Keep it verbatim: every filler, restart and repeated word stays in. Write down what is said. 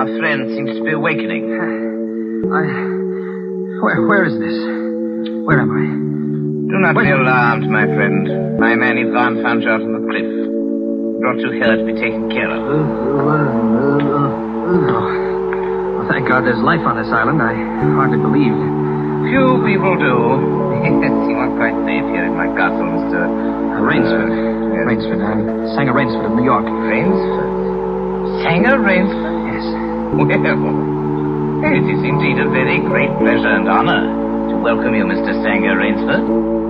Our friend seems to be awakening. I... Where, where is this? Where am I? Do not be alarmed, my friend. My man Ivan found you out on the cliff. Brought you here to be taken care of. Oh, thank God there's life on this island. I hardly believed. Few people do. You are quite safe here in my castle, Mister Uh, Rainsford. Yes. Rainsford. I'm Sanger Rainsford of New York. Rainsford? Sanger Rainsford? Yes. Well, it is indeed a very great pleasure and honor to welcome you, Mister Sanger Rainsford.